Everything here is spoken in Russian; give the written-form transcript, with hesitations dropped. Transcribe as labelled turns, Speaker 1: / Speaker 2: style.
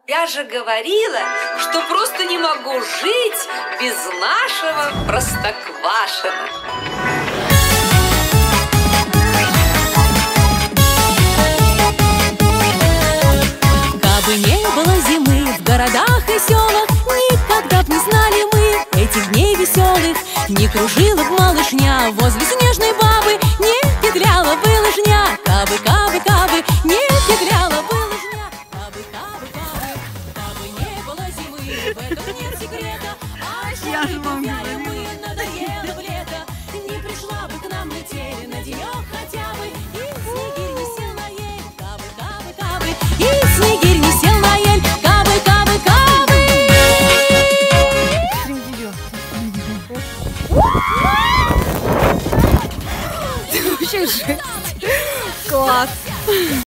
Speaker 1: Я же говорила, что просто не могу жить без нашего Простоквашино.
Speaker 2: Кабы не было зимы в городах и селах, никогда б не знали мы этих дней веселых. Не кружила б малышня возле снежной бабы, не петляла бы лыжня. Кабы, кабы, кабы, не петляла бы лыжня. Кабы, кабы, кабы, кабы не было зимы, в этом нет секрета. А шапки взяли мы, надоело в лето. Не пришла бы к нам метель на денек хотя бы, и снегирь не сел на ель. Кабы, кабы, кабы, и снегирь не сел на ель. Кабы, кабы, кабы.
Speaker 3: Вообще жесть. Класс.